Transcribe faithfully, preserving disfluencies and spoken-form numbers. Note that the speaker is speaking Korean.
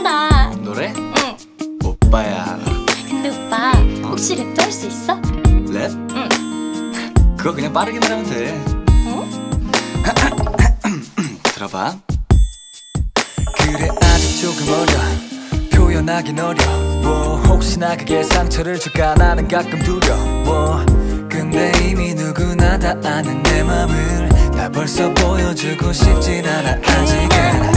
잘한다. 노래? 응. 오빠야. 근데 오빠 혹시 랩도 할 수 있어? 랩? 응. 그거 그냥 빠르게만 하면 돼. 응? 들어봐. 그래 아직 조금 어려 표현하긴 어려워. 혹시나 그게 상처를 줄까 나는 가끔 두려워. 근데 이미 누구나 다 아는 내 맘을 나 벌써 보여주고 싶진 않아 아직은.